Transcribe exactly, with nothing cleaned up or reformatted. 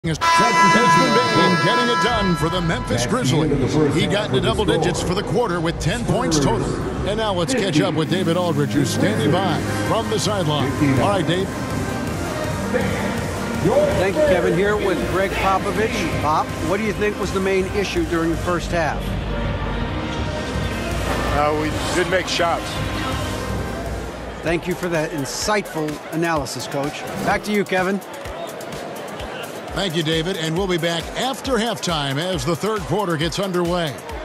Desmond Bain getting it done for the Memphis Grizzlies. He got into double digits for the quarter with ten points total. And now let's catch up with David Aldridge, who's standing by from the sideline. All right, Dave. Thank you, Kevin. Here with Gregg Popovich. Pop, what do you think was the main issue during the first half? Uh, we didn't make shots. Thank you for that insightful analysis, Coach. Back to you, Kevin. Thank you, David. And we'll be back after halftime as the third quarter gets underway.